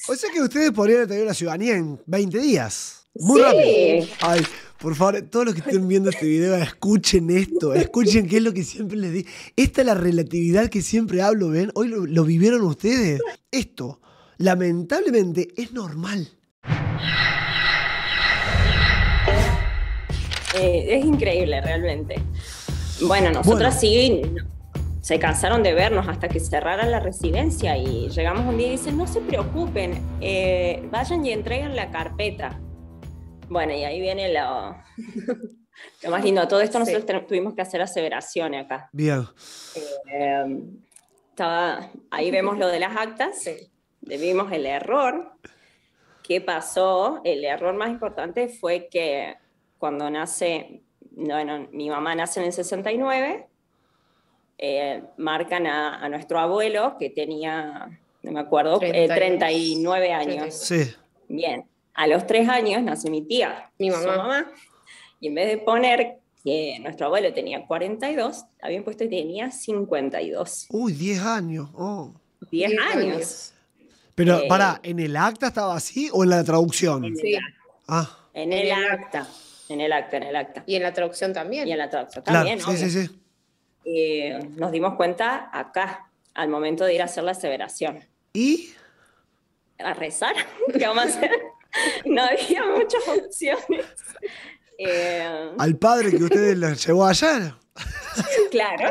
O sea que ustedes podrían tener la ciudadanía en 20 días. Muy rápido. Sí. Ay, por favor, todos los que estén viendo este video, escuchen esto. Escuchen qué es lo que siempre les digo. Esta es la relatividad que siempre hablo, ¿ven? Hoy lo vivieron ustedes. Esto, lamentablemente, es normal. Es increíble, realmente. Bueno, nosotras sí se cansaron de vernos hasta que cerraran la residencia y llegamos un día y dicen, no se preocupen, vayan y entreguen la carpeta. Bueno, y ahí viene lo más lindo. Todo esto nosotros tuvimos que hacer aseveraciones acá. Bien. Ahí vemos lo de las actas, vimos el error. ¿Qué pasó? El error más importante fue que cuando mi mamá nace en el 69, marcan a nuestro abuelo, que tenía, no me acuerdo, 39 años. Sí. Bien, a los 3 años nace mi tía, mi mamá. Su mamá, y en vez de poner que nuestro abuelo tenía 42, habían puesto que tenía 52. Uy, 10 años. Oh. 10 años. Pero, pará, ¿en el acta estaba así o en la traducción? En el acta. En el acta. Y en la traducción también. Y en la traducción claro, también, sí. Nos dimos cuenta acá, al momento de ir a hacer la aseveración. ¿Y? A rezar, ¿qué vamos a hacer? No había muchas opciones. ¿Al padre que ustedes les llevó allá? Claro.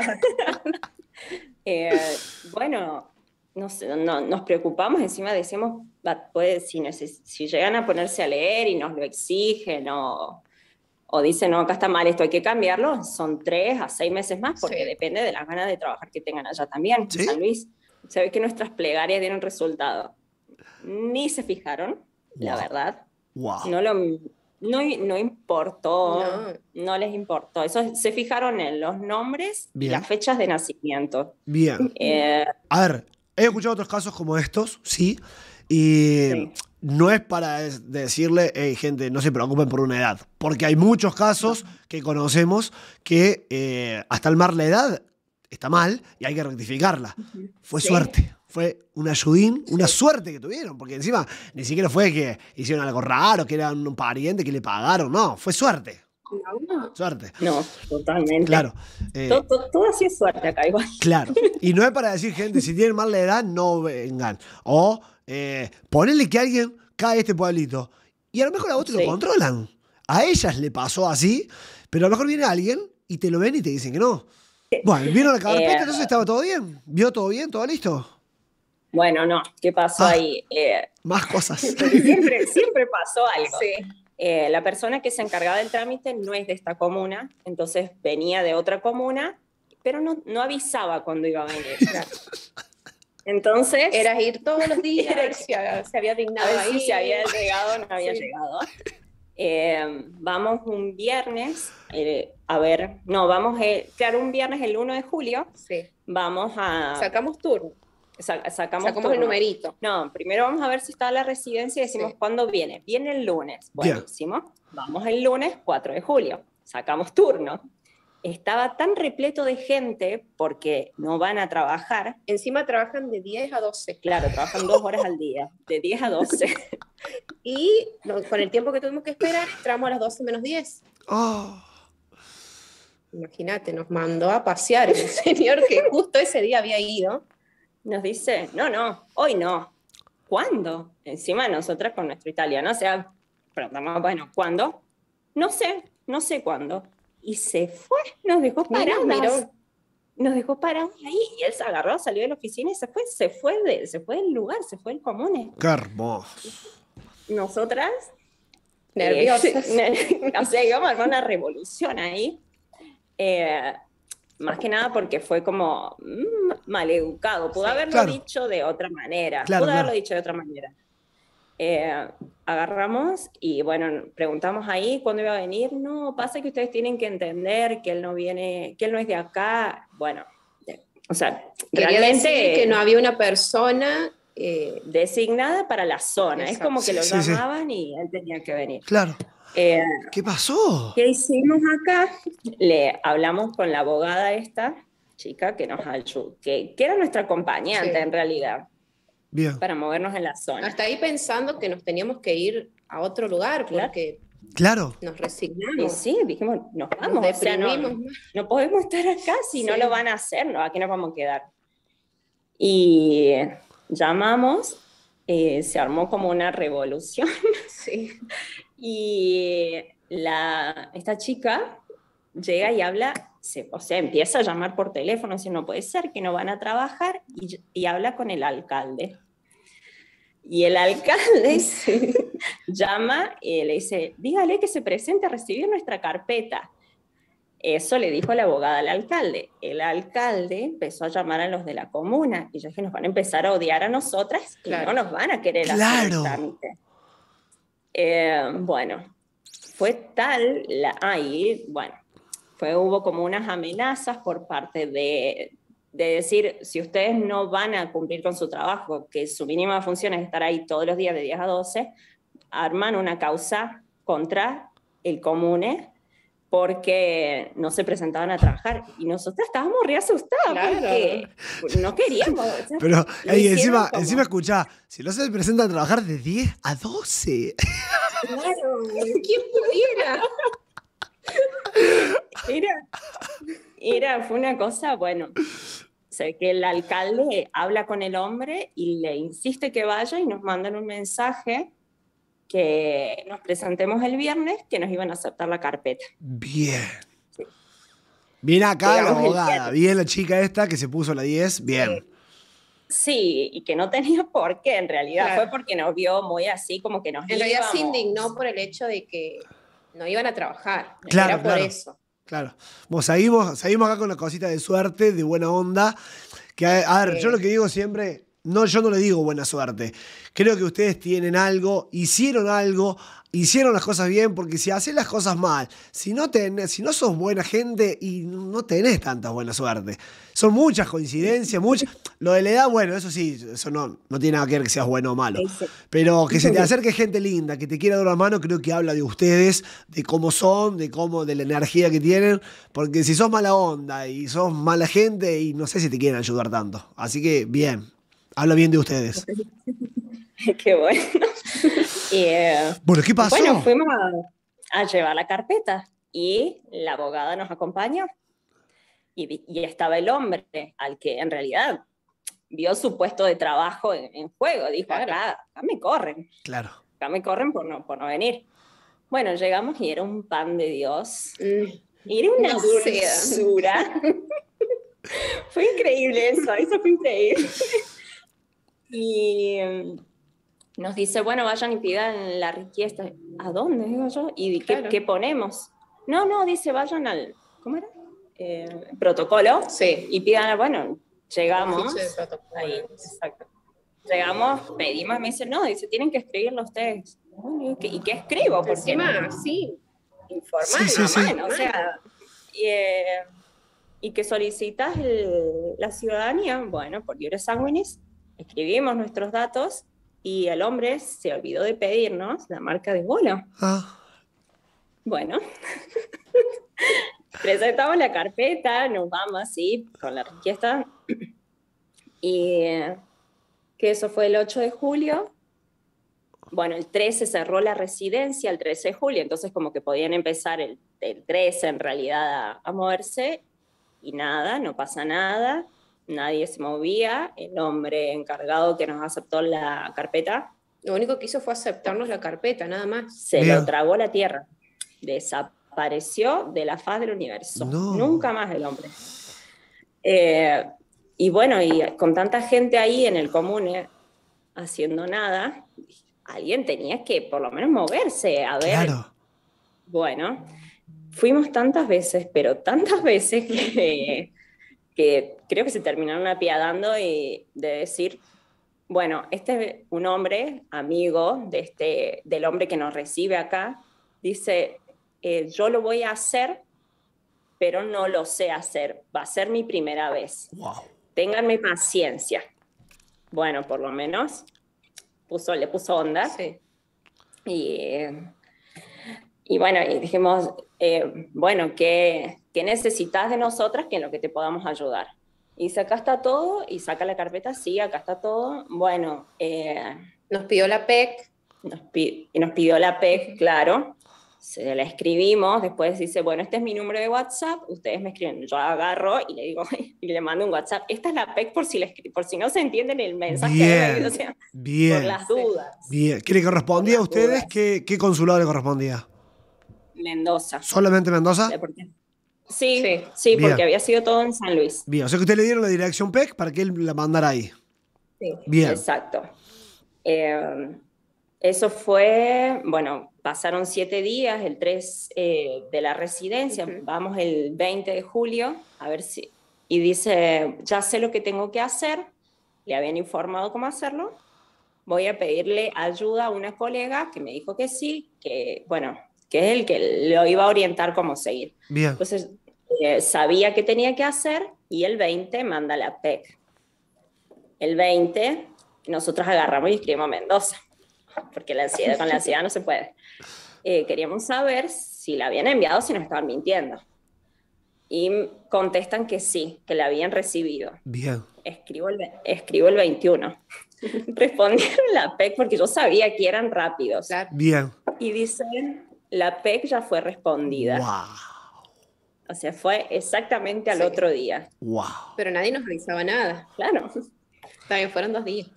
Bueno, nos preocupamos, encima decimos, si llegan a ponerse a leer y nos lo exigen o dicen, no, acá está mal, esto hay que cambiarlo, son 3 a 6 meses más, porque depende de las ganas de trabajar que tengan allá también. ¿Sí? San Luis, se ve que nuestras plegarias dieron resultado. Ni se fijaron, la verdad. Wow. No importó, no les importó. Eso, se fijaron en los nombres y las fechas de nacimiento. Bien. A ver, he escuchado otros casos como estos, sí, y no es para decirle, hey, gente, no se preocupen por una edad, porque hay muchos casos que conocemos que hasta el mar la edad está mal y hay que rectificarla. Fue suerte. Fue un ayudín, una suerte que tuvieron, porque encima ni siquiera fue que hicieron algo raro, que eran un pariente que le pagaron, no, fue suerte. Suerte. No, totalmente. Claro. Todo así es suerte acá igual. Claro. Y no es para decir, gente, si tienen mal la edad, no vengan. O ponele que alguien cae a este pueblito y a lo mejor a vos te lo controlan. A ellas le pasó así, pero a lo mejor viene alguien y te lo ven y te dicen que no. Bueno, vieron la carpeta, entonces estaba todo bien. ¿Vio todo bien? ¿Todo listo? Bueno, no. ¿Qué pasó ahí? Más cosas. Siempre pasó algo. Sí. La persona que se encargaba del trámite no es de esta comuna, entonces venía de otra comuna, pero no avisaba cuando iba a venir. Entonces... Era ir todos los días, se había dignado a ver ahí. si se había llegado o no había llegado. Vamos un viernes, claro, un viernes el 1 de julio, vamos a... Sacamos turno. Sacamos el numerito. No, primero vamos a ver si está la residencia y decimos cuándo viene. Viene el lunes. Buenísimo. Vamos el lunes 4 de julio. Sacamos turno. Estaba tan repleto de gente porque no van a trabajar. Encima trabajan de 10 a 12. Claro, trabajan 2 horas al día, de 10 a 12. Y con el tiempo que tuvimos que esperar, entramos a las 12 menos 10. Oh. Imagínate, nos mandó a pasear el señor que justo ese día había ido. Nos dice, no, hoy no. ¿Cuándo? Encima nosotras con nuestro italiano, o sea, preguntamos, bueno, ¿cuándo? No sé cuándo. Y se fue, nos dejó paradas. Nos dejó parados ahí y él se agarró, salió de la oficina y se fue del lugar, se fue del comune. ¡Qué hermoso! Nosotras, nerviosas. O sea, íbamos a armar una revolución ahí. Más que nada porque fue como maleducado. Pudo haberlo dicho de otra manera. Agarramos y bueno, preguntamos ahí cuándo iba a venir. No, pasa que ustedes tienen que entender que él no viene, que él no es de acá. Bueno, o sea, quería realmente decir que no había una persona designada para la zona. Exacto. Es como que lo llamaban y él tenía que venir. Claro. ¿Qué pasó? ¿Qué hicimos acá? Le hablamos con la abogada esta chica que nos ayudó, que era nuestra acompañante en realidad. Bien. para movernos en la zona. Hasta ahí pensando que nos teníamos que ir a otro lugar porque Claro. nos Y resignamos. sí, dijimos, nos vamos, Nos o sea, deprimimos. no podemos estar acá si no Sí. lo van a hacer, ¿no? Aquí nos vamos a quedar. Y llamamos, se armó como una revolución. Sí. Y esta chica llega y habla, o sea, empieza a llamar por teléfono, dice, no puede ser que no van a trabajar, y habla con el alcalde. Y el alcalde llama y le dice, dígale que se presente a recibir nuestra carpeta. Eso le dijo la abogada al alcalde. El alcalde empezó a llamar a los de la comuna, y yo dije, nos van a empezar a odiar a nosotras, Claro. y no nos van a querer hacer el trámite. Bueno, fue tal, hubo como unas amenazas por parte de decir, si ustedes no van a cumplir con su trabajo, que su mínima función es estar ahí todos los días de 10 a 12, arman una causa contra el comune porque no se presentaban a trabajar. Y nosotros estábamos re asustadas, Claro. porque no queríamos. O sea, Pero lo ey, hicieron encima escuchá, si no se presentan a trabajar de 10 a 12. Claro, ¿quién pudiera? Fue una cosa, bueno, sé que el alcalde habla con el hombre y le insiste que vaya, y nos mandan un mensaje que nos presentemos el viernes, que nos iban a aceptar la carpeta. Bien. Bien acá la Llegamos el abogada, viernes. bien la chica esta que se puso la 10, bien. Sí, y que no tenía por qué, en realidad. Claro. Fue porque nos vio muy así, como que nos En realidad se íbamos. indignó por el hecho de que no iban a trabajar. Claro, Era por claro. eso. Claro. Bueno, seguimos acá con la cosita de suerte, de buena onda. Que, a ver, yo lo que digo siempre, yo no le digo buena suerte. Creo que ustedes tienen algo, hicieron las cosas bien, porque si haces las cosas mal, si no sos buena gente y no tenés tanta buena suerte. Son muchas coincidencias, Lo de la edad, bueno, eso sí, eso no tiene nada que ver que seas bueno o malo. Pero que se te acerque gente linda, que te quiera dar una mano, creo que habla de ustedes, de cómo son, de la energía que tienen. Porque si sos mala onda y sos mala gente, y no sé si te quieren ayudar tanto. Así que, bien. Habla bien de ustedes. Qué bueno. Bueno, ¿qué pasó? Bueno, fuimos a llevar la carpeta y la abogada nos acompañó. Y estaba el hombre al que en realidad vio su puesto de trabajo en juego. Dijo, Claro. acá me corren. Claro. Acá me corren por no venir. Bueno, llegamos y era un pan de Dios. Era una No sé. dulzura. Fue increíble eso fue increíble. Y nos dice, bueno, vayan y pidan la riqueza. ¿A dónde? Digo yo. ¿Y Claro. qué ponemos? No, dice, vayan al, ¿cómo era? Protocolo. Sí. Y pidan, bueno, llegamos. Ficha de protocolo. Ahí, exacto. Llegamos, pedimos, me dice, no, dice, tienen que escribirlo ustedes. Bueno, ¿y qué escribo? Porque Encima, sí. informal, Sí, sí, normal, o sea, y que solicitas la ciudadanía, bueno, por Iure Sanguinis, escribimos nuestros datos y el hombre se olvidó de pedirnos la marca de vuelo. Ah, Bueno, presentamos la carpeta, nos vamos así con la riqueza, y que eso fue el 8 de julio. Bueno, el 13 cerró la residencia, el 13 de julio, entonces como que podían empezar el 13 en realidad a moverse, y nada, no pasa nada, nadie se movía. El hombre encargado que nos aceptó la carpeta Lo único que hizo fue aceptarnos la carpeta, nada más. se Bien. lo tragó la tierra, desapareció de la faz del universo, No. nunca más el hombre. Y bueno, y con tanta gente ahí en el comune haciendo nada, alguien tenía que por lo menos moverse, a ver. claro. Bueno, fuimos tantas veces, pero tantas veces que creo que se terminaron apiadando y de decir, bueno, este es un hombre, amigo del hombre que nos recibe acá, dice, yo lo voy a hacer, pero no lo sé hacer, va a ser mi primera vez. Wow. Ténganme paciencia. Bueno, por lo menos le puso onda. Sí. Y bueno, y dijimos, bueno, ¿qué necesitas de nosotras que en lo que te podamos ayudar? Y dice, acá está todo, y saca la carpeta, sí, acá está todo. Bueno, nos pidió la PEC. Y nos pidió la PEC, claro. Se la escribimos, después dice, bueno, este es mi número de WhatsApp, ustedes me escriben, yo agarro y le digo, y le mando un WhatsApp, esta es la PEC por si no se entienden el mensaje, bien, o sea, bien, por las dudas. Bien. ¿Qué le correspondía a ustedes? ¿Qué consulado le correspondía? Mendoza. ¿Solamente Mendoza? Sí, porque había sido todo en San Luis. Bien, o sea que usted le dieron la dirección PEC para que él la mandara ahí. Sí, bien. Exacto. Eso fue, bueno, pasaron 7 días, el 3 de la residencia, vamos el 20 de julio, a ver si... Y dice, ya sé lo que tengo que hacer, le habían informado cómo hacerlo, voy a pedirle ayuda a una colega que me dijo que sí, que, bueno, que es el que lo iba a orientar cómo seguir. Bien. Entonces, sabía qué tenía que hacer y el 20 manda la PEC. El 20 nosotros agarramos y escribimos Mendoza, porque con la ansiedad no se puede. Queríamos saber si la habían enviado o si nos estaban mintiendo. Y contestan que sí, que la habían recibido. Bien. Escribo el 21. Respondieron la PEC porque yo sabía que eran rápidos. Bien. Y dicen, la PEC ya fue respondida. Wow. O sea, fue exactamente al otro día. Wow. Pero nadie nos revisaba nada. Claro. También fueron 2 días.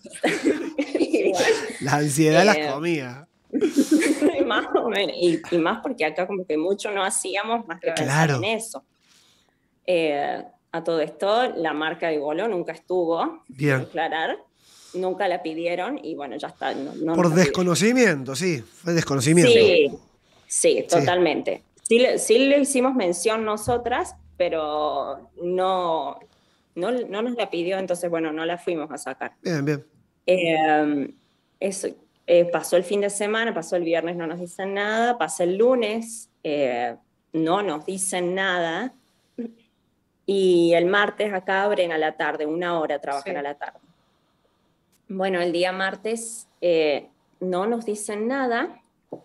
La ansiedad las comía. Más o menos. Y más porque acá como que mucho no hacíamos más que pensar en eso. A todo esto, la marca de bolo nunca estuvo. Bien. Aclarar. Nunca la pidieron y bueno, ya está. No por desconocimiento, sí. Fue desconocimiento. Sí, totalmente. Sí le hicimos mención nosotras, pero no nos la pidió, entonces bueno, no la fuimos a sacar. Bien. Pasó el fin de semana, pasó el viernes, no nos dicen nada, pasa el lunes, no nos dicen nada, y el martes acá abren a la tarde, 1 hora trabajan a la tarde. Bueno, el día martes no nos dicen nada,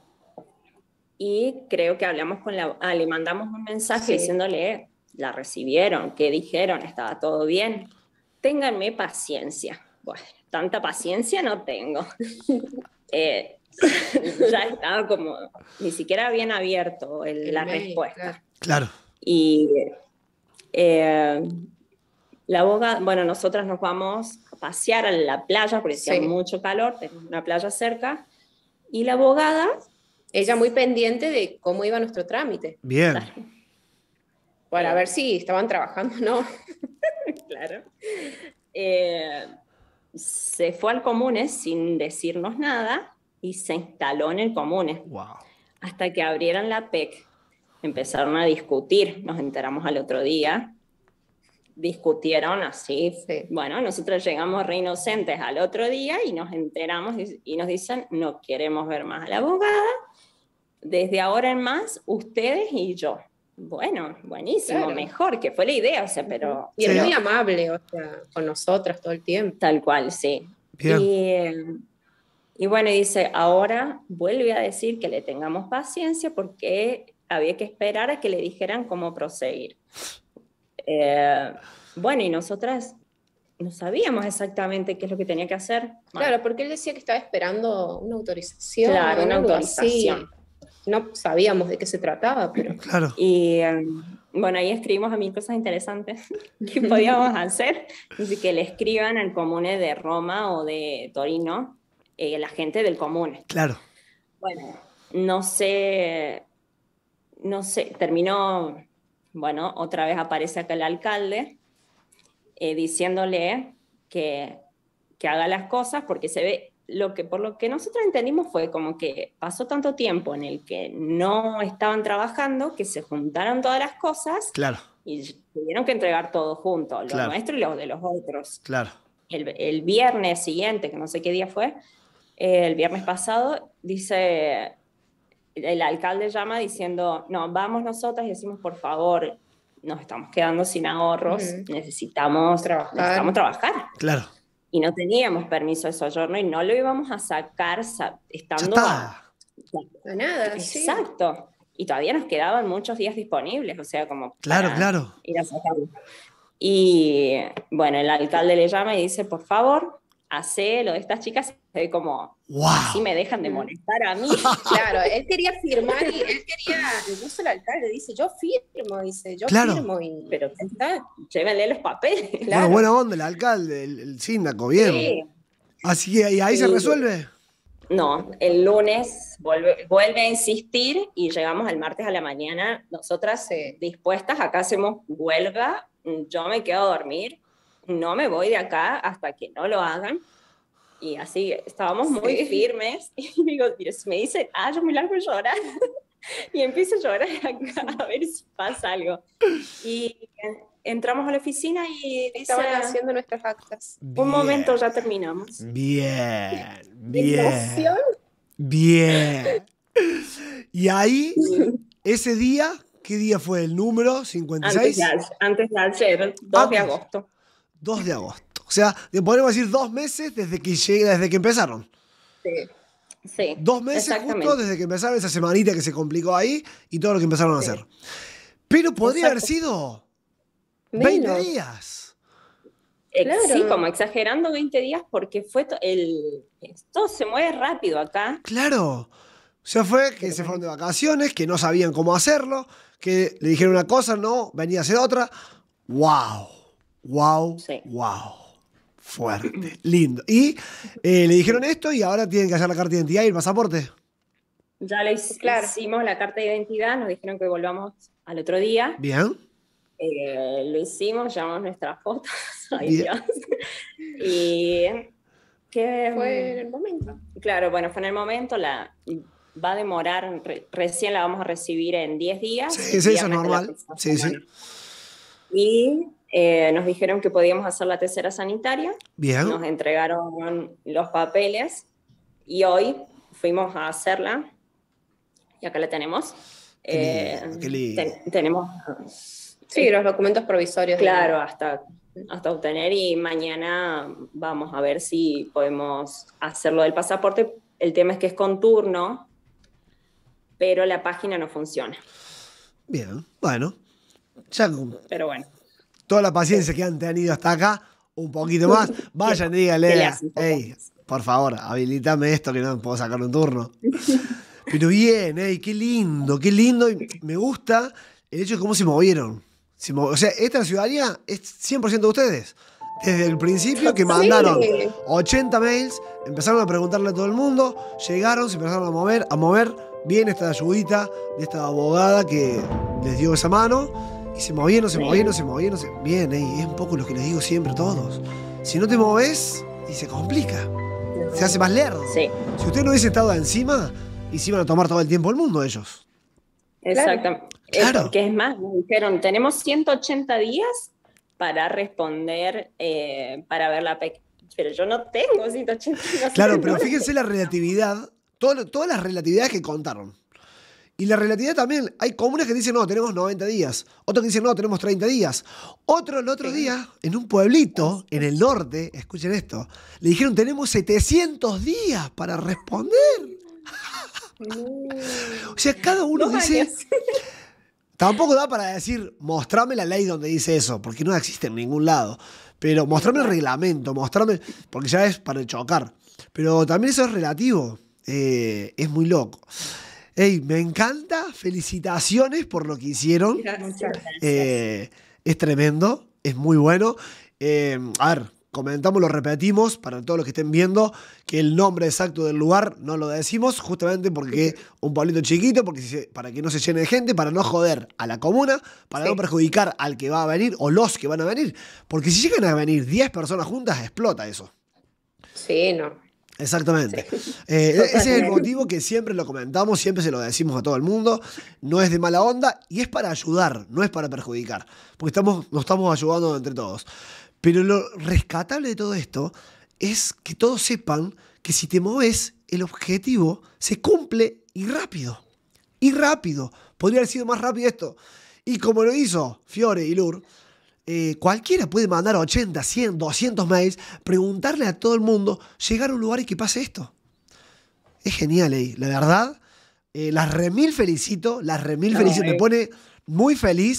y creo que hablamos con le mandamos un mensaje diciéndole, la recibieron, ¿qué dijeron? ¿Estaba todo bien? Ténganme paciencia. Bueno, tanta paciencia no tengo. Ya estaba como, ni siquiera habían abierto la respuesta. Claro. Y la abogada, bueno, nosotras nos vamos a pasear a la playa porque hacía mucho calor, tenemos una playa cerca, y la abogada... Ella muy pendiente de cómo iba nuestro trámite. Bien. Claro. Para ver si estaban trabajando o no. Claro. Se fue al Comunes sin decirnos nada y se instaló en el Comunes. Wow. Hasta que abrieran la PEC. Empezaron a discutir, nos enteramos al otro día. Discutieron así. Bueno, nosotros llegamos re inocentes al otro día y nos enteramos y nos dicen, no queremos ver más a la abogada. Desde ahora en más, ustedes y yo. Bueno, buenísimo, mejor, que fue la idea, o sea, pero... Y es muy amable, o sea, con nosotras todo el tiempo. Tal cual, sí. Y bueno, dice, ahora vuelve a decir que le tengamos paciencia porque había que esperar a que le dijeran cómo proseguir. Bueno, y nosotras no sabíamos exactamente qué es lo que tenía que hacer. Claro, porque él decía que estaba esperando una autorización. Claro, una autorización. No sabíamos de qué se trataba, pero... Claro. Y bueno, ahí escribimos a 1000 cosas interesantes que podíamos hacer. Dice que le escriban al Comune de Roma o de Torino, la gente del Comune. Claro. Bueno, no sé, terminó, bueno, otra vez aparece acá el alcalde diciéndole que haga las cosas porque se ve... por lo que nosotros entendimos fue como que pasó tanto tiempo en el que no estaban trabajando que se juntaron todas las cosas y tuvieron que entregar todo junto, lo nuestro y lo de los otros. Claro. El viernes siguiente, que no sé qué día fue, el viernes pasado, dice, el alcalde llama diciendo, no, vamos nosotras y decimos, por favor, nos estamos quedando sin ahorros, necesitamos trabajar. Claro. Y no teníamos permiso de soyorno y no lo íbamos a sacar estando a nada. Exacto. Y todavía nos quedaban muchos días disponibles, o sea, como claro. ir a sacarlo. Y bueno, el alcalde le llama y dice, por favor, hace lo de estas chicas, se ve como, ¡Wow! así me dejan de molestar a mí. Claro, él quería firmar y él quería, incluso el alcalde dice, yo firmo, Claro. firmo. Pero llévenle los papeles. Bueno, Claro. buena onda, el alcalde, el síndaco, bien. Sí. Así que ¿y ahí se resuelve? No, el lunes vuelve a insistir y llegamos el martes a la mañana, nosotras dispuestas, acá hacemos huelga, yo me quedo a dormir, no me voy de acá hasta que no lo hagan. Y así estábamos muy firmes. Y digo, me dice, yo me largo a llorar. Y empiezo a llorar acá a ver si pasa algo. Y entramos a la oficina y dice, Estaban haciendo nuestras actas. un momento, ya terminamos. Bien, Emoción. bien. Y ahí, ese día, ¿qué día fue el número? 56. Antes de ayer, 2 de agosto. 2 de agosto. O sea, podemos decir 2 meses desde que empezaron. Sí, 2 meses justo desde que empezaron esa semanita que se complicó ahí y todo lo que empezaron a hacer. Pero podría haber sido 20 días. Claro. Sí, como exagerando 20 días porque fue todo se mueve rápido acá. Claro. O sea, fue que se fueron de vacaciones, que no sabían cómo hacerlo, que le dijeron una cosa, no, venía a hacer otra. ¡Wow! ¡Wow! Sí. ¡Wow! Fuerte, lindo. Y le dijeron esto y ahora tienen que hacer la carta de identidad y el pasaporte. Ya le hicimos la carta de identidad, nos dijeron que volvamos al otro día. Bien. Lo hicimos, llevamos nuestras fotos. Ay, Bien. Dios. Y que Fue en el momento. claro, bueno, fue en el momento, va a demorar, recién la vamos a recibir en 10 días. Sí, eso es normal. Sí, sí. Y nos dijeron que podíamos hacer la tercera sanitaria. Bien. Nos entregaron los papeles y hoy fuimos a hacerla. Y acá la tenemos. Qué lindo. Tenemos... Sí, los documentos provisorios. Claro, hasta obtener, y mañana vamos a ver si podemos hacerlo del pasaporte. El tema es que es con turno, pero la página no funciona. Bien, bueno. Ya Pero bueno. toda la paciencia que han tenido hasta acá, un poquito más. Vayan y díganle, hey, por favor, habilítame esto que no puedo sacar un turno. Pero bien, hey, qué lindo, qué lindo. Y me gusta el hecho de cómo se movieron. O sea, esta ciudadanía es 100% de ustedes. Desde el principio que mandaron 80 mails, empezaron a preguntarle a todo el mundo, llegaron, se empezaron a mover. Bien esta ayudita de esta abogada que les dio esa mano. Y se movieron. Bien, es un poco lo que les digo siempre a todos. Si no te moves, y se complica. Se hace más lerdo. Sí. Si ustedes no hubiesen estado encima, y se iban a tomar todo el tiempo el mundo ellos. Exactamente. Claro. Porque es más, nos dijeron, tenemos 180 días para responder, para ver la PEC. Pero yo no tengo 180 días. Claro, pero fíjense la relatividad, todas las relatividades que contaron. Y la relatividad también, hay comunas que dicen, no, tenemos 90 días. Otros que dicen, no, tenemos 30 días. Otro el otro día, en un pueblito, en el norte, escuchen esto, le dijeron, tenemos 700 días para responder. O sea, cada uno dice... Tampoco da para decir, mostrame la ley donde dice eso, porque no existe en ningún lado. Pero mostrame el reglamento, porque ya es para chocar. Pero también eso es relativo. Es muy loco. Ey, me encanta, felicitaciones por lo que hicieron. Es tremendo, es muy bueno. A ver, comentamos, lo repetimos para todos los que estén viendo, que el nombre exacto del lugar no lo decimos, justamente porque un pueblito chiquito, para que no se llene de gente, para no joder a la comuna, para no perjudicar al que va a venir o los que van a venir. Porque si llegan a venir 10 personas juntas, explota eso. Sí, no. Exactamente. Ese es el motivo que siempre lo comentamos, siempre se lo decimos a todo el mundo. No es de mala onda y es para ayudar, no es para perjudicar. Porque nos estamos ayudando entre todos. Pero lo rescatable de todo esto es que todos sepan que si te mueves, el objetivo se cumple y rápido. Y rápido. Podría haber sido más rápido esto. Y como lo hizo Fiore y Lur, cualquiera puede mandar 80, 100, 200 mails, preguntarle a todo el mundo, llegar a un lugar y que pase esto. Es genial, la verdad. Las remil felicito, me pone muy feliz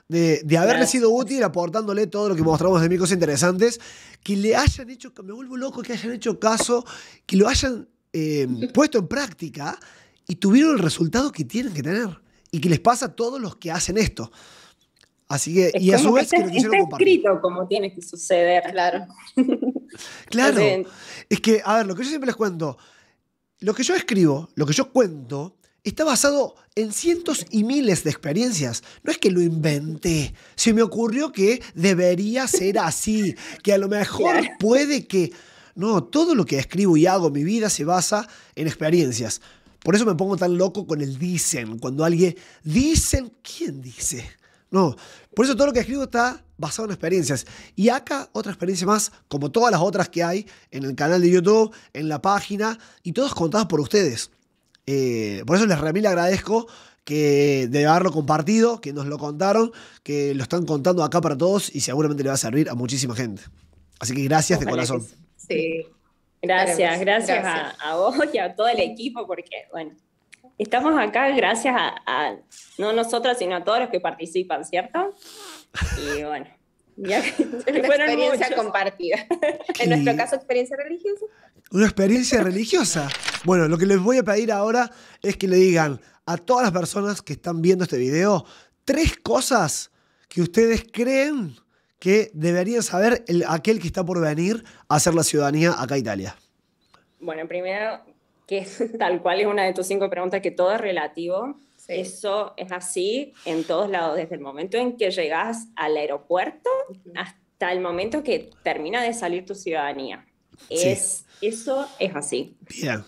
de haberle sido útil, aportándole todo lo que mostramos de mí, cosas interesantes, que le hayan hecho, me vuelvo loco que hayan hecho caso, que lo hayan puesto en práctica y tuvieron el resultado que tienen que tener. Y que les pasa a todos los que hacen esto. Así que, y a su vez, que lo quisieron compartir. Está escrito como tiene que suceder. Claro. Claro. Es que, a ver, lo que yo siempre les cuento, lo que yo escribo, lo que yo cuento, está basado en cientos y miles de experiencias. No es que lo inventé. Se me ocurrió que debería ser así, que a lo mejor puede que... No, todo lo que escribo y hago en mi vida se basa en experiencias. Por eso me pongo tan loco con el dicen. Cuando alguien... ¿Dicen? ¿Quién dice? No. Por eso todo lo que escribo está basado en experiencias. Y acá otra experiencia más, como todas las otras que hay en el canal de YouTube, en la página, y todas contadas por ustedes. Por eso les remil agradezco de haberlo compartido, que nos lo contaron, que lo están contando acá para todos y seguramente le va a servir a muchísima gente. Así que gracias de corazón. Sí. Gracias a vos y a todo el equipo, porque, bueno, estamos acá gracias a no nosotros, sino a todos los que participan, ¿cierto? Y bueno, ya que una experiencia compartida. En nuestro caso, experiencia religiosa. ¿Una experiencia religiosa? Bueno, lo que les voy a pedir ahora es que le digan a todas las personas que están viendo este video 3 cosas que ustedes creen que deberían saber aquel que está por venir a hacer la ciudadanía acá a Italia. Bueno, primero, que tal cual es una de tus 5 preguntas, que todo es relativo. Sí. Eso es así en todos lados, desde el momento en que llegas al aeropuerto hasta el momento que termina de salir tu ciudadanía. Sí. Eso es así. Bien.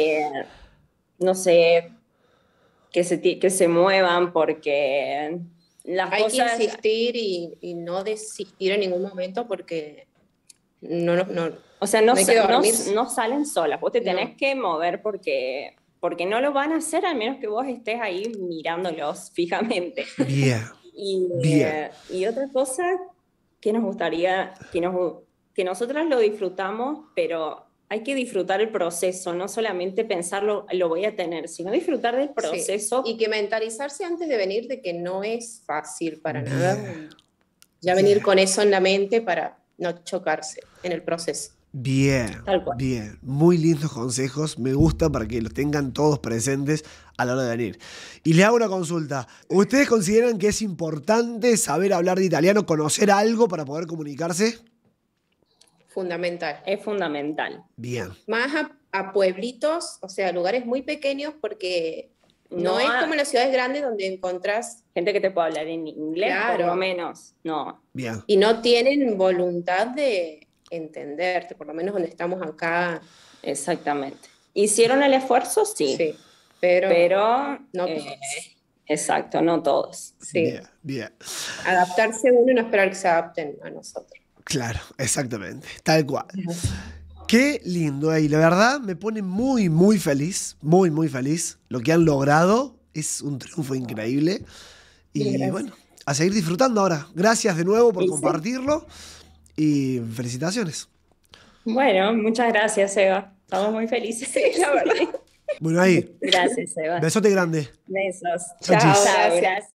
No sé, que se muevan porque... Hay que insistir y no desistir en ningún momento porque o sea, no salen solas. Vos te tenés que mover porque no lo van a hacer, al menos que vos estés ahí mirándolos fijamente. Bien. Y otra cosa que nos gustaría, que nosotras lo disfrutamos, pero hay que disfrutar el proceso, no solamente pensarlo, lo voy a tener, sino disfrutar del proceso. Sí. Y que mentalizarse antes de venir de que no es fácil para nada. Ya venir con eso en la mente para no chocarse en el proceso. Bien, bien. Muy lindos consejos. Me gusta para que los tengan todos presentes a la hora de venir. Y le hago una consulta. ¿Ustedes consideran que es importante saber hablar de italiano, conocer algo para poder comunicarse? Fundamental. Es fundamental. Bien. Más a pueblitos, o sea, lugares muy pequeños, porque no es como en las ciudades grandes donde encontrás gente que te puede hablar en inglés, por lo menos. No. Bien. Y no tienen voluntad de entenderte, por lo menos donde estamos acá. Exactamente. ¿Hicieron el esfuerzo? Sí. Sí, pero no todos. Exacto, no todos. Sí. Bien, bien. Adaptarse uno y no esperar que se adapten a nosotros. Claro, exactamente, tal cual. Qué lindo, y la verdad me pone muy, muy feliz, muy, muy feliz. Lo que han logrado es un triunfo increíble. Y bueno, a seguir disfrutando ahora. Gracias de nuevo por compartirlo y felicitaciones. Bueno, muchas gracias, Eva. Estamos muy felices, la verdad. Bueno, ahí. Gracias, Eva. Besote grande. Besos. Chao. Chao, gracias.